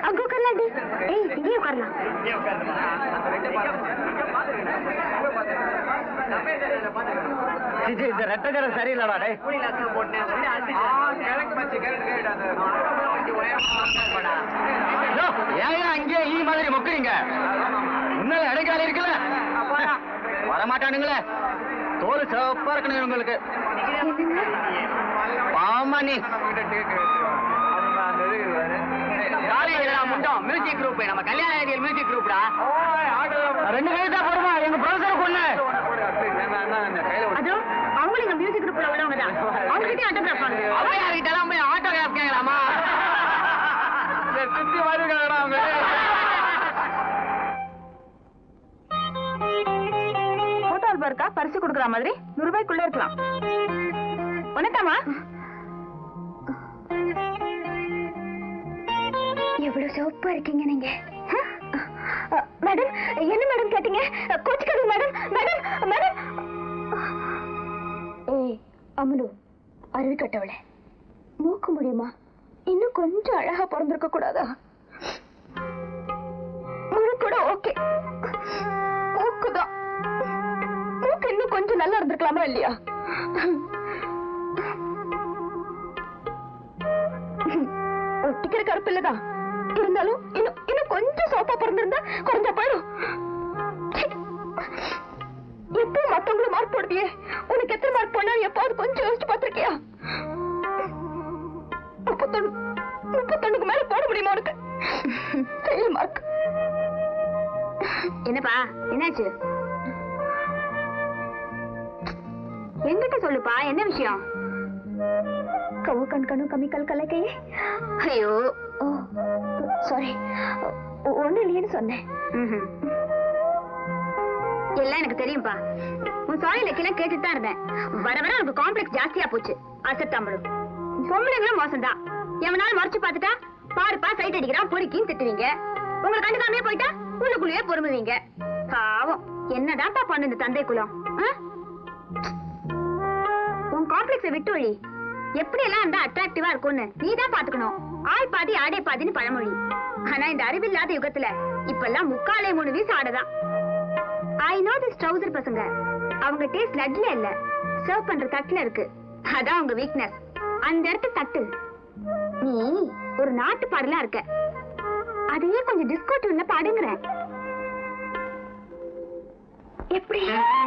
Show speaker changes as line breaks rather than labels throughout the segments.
அங்க உட்காரலாம். ஏய் இங்கே உட்காரலாம்.
இந்த ரெட்டகரை சரியில்லடா. ஏன் அங்கே ஈ மாதிரி மொக்குறீங்க? முன்னால இடைக்கால இருக்குல்ல, வரமாட்டானுங்களே. தோல் சிவப்பா இருக்கணும் உங்களுக்கு. ஆமா நீ முண்டம் மியூசிக் குரூப், நம்ம கல்யாண மியூசிக் குரூப்டா. 2 கைதான் போடுமா எங்க ப்ரொஃபசர் பொண்ணு.
அதோ அவங்களும் எங்க மியூசிக் குரூப்ல உள்ளவங்க தான். அவங்க கிட்ட ஆட்டோகிராஃப் வாங்குங்க.
அவங்கிட்டலாம் போய் ஆட்டோகிராஃப் கேட்கலாமா? சுத்தி வருகிறாடா.
போட்டோ ஆல்பம் இருக்கா? பரிசு கொடுக்குற மாதிரி 100 ரூபாய்க்குள்ள இருக்கலாம். வணக்கம்மா. எவ்வளவு சிவப்பா இருக்கீங்க நீங்க. மேடம் என்ன மேடம் கேட்டீங்க? கோச்சிக்காதீங்க மேடம். Madam madam. ஏய் அமுலு, அருவி கட்டவளே, மூக்கு முடியுமா? இன்னும் கொஞ்சம் அழகா பிறந்திருக்க கூடாதா? முழு கூட ஓகே, மூக்குதான். மூக்கு இன்னும் கொஞ்சம் நல்லா இருந்திருக்கலாமா இல்லையா? ஒட்டிக்கிற கருப்பு இல்லதான் இருந்தாலும் இன்னும் கொஞ்சம் சோப்பா பிறந்திருந்தா குறைஞ்சா போயிடும். எப்போ மத்தவங்களும் மார்க் போடுதியே, உனக்கு எத்தனை மார்க் போனாலும் எப்பாவது கொஞ்சம் யோசிச்சு பார்த்திருக்கியா? 31 மேல போட முடியுமா உனக்கு? Fail mark. என்னப்பா என்னாச்சு? என்கிட்ட சொல்லுப்பா, என்ன விஷயம்? கவு கண் கமிக்கல் கலக்கையே. ஐயோ சாரி, ஒண்ணு இல்லையேன்னு சொன்னேன். எல்லாம் எனக்கு தெரியும்பா. உன் சாரி லெக்கெல்லாம் கேட்டுட்டு தான் இருந்தேன். வர வர உனக்கு காம்ப்ளெக்ஸ் ஜாஸ்தியா போச்சு. அசத்தாம்பளும் பொம்பளைங்களும் மோசம்தான். எவனாலும் மறைச்சு பார்த்துட்டா பாருப்பா சைட் அடிக்கிறான் பொறுக்கின்னு திட்டுவீங்க. உங்களை கண்டுக்காமே போயிட்டா உள்ளுக்குள்ளேயே பொறுமுவீங்க. பாவம் என்னதான்ப்பா பண்ணு இந்த தந்தை குலம். உன் காம்ப்ளெக்ஸை விட்டு வழி. எப்படி எல்லாம் இருந்தா அட்ராக்டிவா இருக்கும்னு நீதான் பாத்துக்கணும். ஆள் பாதி ஆடே பாதின்னு பழமொழி. ஆனா இந்த அறிவில்லாத யுகத்துல இப்பெல்லாம் 3/4 வீசு ஆடதான். ஐ நோ திஸ் ட்ரவுசர் பசங்க. அவங்க டேஸ்ட் லட்ல இல்ல, சர்வ் பண்ற தட்டுல இருக்கு. அதான் உங்க வீக்னஸ். அந்த இடத்து தட்டு. நீ ஒரு நாட்டு பாடலா இருக்க, அதையே கொஞ்சம் டிஸ்கோ டியூன்ல பாடுங்கிற. எப்படி?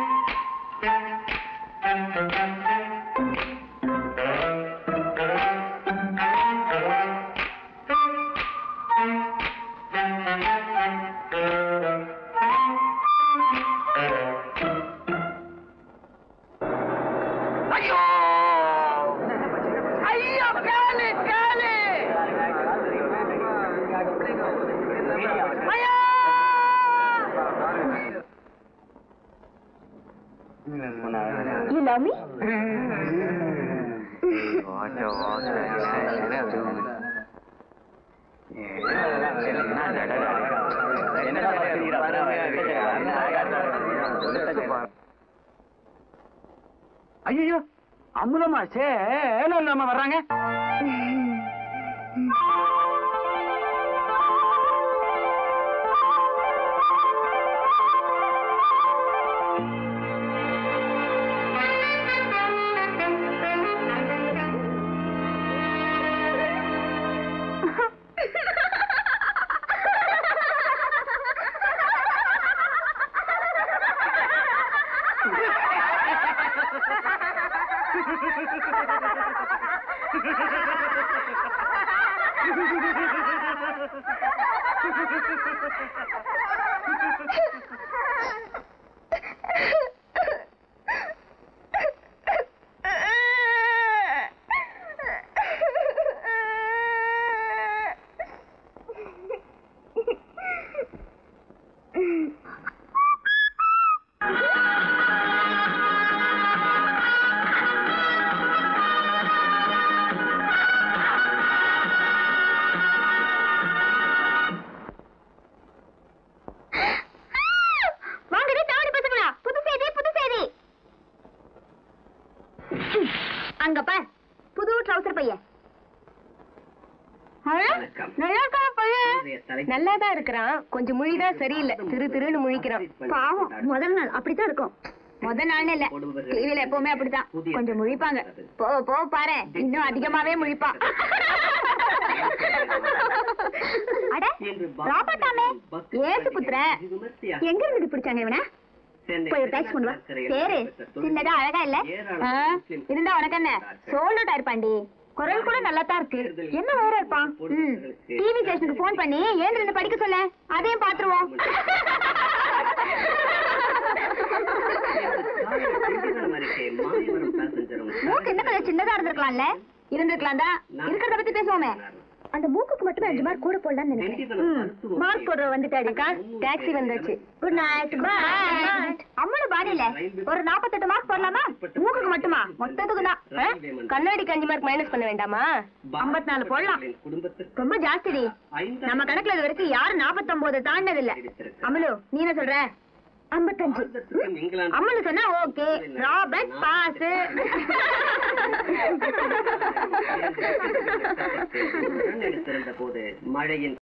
You love me?
ஐயோ அமுதமா சேலம் இல்லாம வர்றாங்க. புது ட்ரவுசர் பையன். நல்லா இருக்கா பையன்?
நல்லாதான் இருக்கிறான், கொஞ்சம் மொழிதான் சரியில்லை, திருன்னு முழிக்கிறான்.
பாவம், முதல் நாள் அப்படித்தான் இருக்கும். முதல் நாள்னு இல்ல, டிவில எப்பவுமே அப்படித்தான், கொஞ்சம் முழிப்பாங்க. போ பாரு, இன்னும் அதிகமாவே முழிப்பான். அட ராபர்ட்டாமே, ஏசு புத்திரன், எங்க இருந்து பிடிச்சாங்க இவனை? போய் ஒரு டாக்ஸ் கொண்டு வா. பேரு சின்னதா அழகா இல்ல? இருந்தா உனக்கு என்ன, சோல்டா இருப்பாண்டி. குரல் கூட நல்லா தான் இருக்கு. என்ன வேற இருப்பான்? டிவி ஸ்டேஷனுக்கு போன் பண்ணி ஏழு படிக்க சொல்ல, அதையும் பாத்துருவோம். மூக்கு என்ன கொஞ்சம் சின்னதா இருந்திருக்கலாம்ல? இருந்திருக்கலாம் தான். இருக்கிறத பத்தி பேசுவோமே. அந்த மூக்குக்கு மட்டும் 5 மார்க் கூட போடலாம்னு நினைக்கிறேன். மார்க் போடுற வந்துட்டாடிக்கா, டாக்ஸி வந்துருச்சு. Good night. பாய். அம்மனு பாடியில ஒரு 48 மார்க் போடலாமா? மூக்குக்கு மட்டுமா? மொத்தத்துக்கு தான்.
கண்ணாடிக்கு 5 மார்க் மைனஸ் பண்ண வேண்டாமா?
54 போடலாம். ரொம்ப ஜாஸ்திடி. நம்ம கணக்குல இது வரைக்கும் யாரும் 49 தாண்டது இல்ல. அம்மலு, நீ என்ன சொல்ற? 55. அம்மனு சொன்னா ஓகே. Robert pass.
போது மழையின்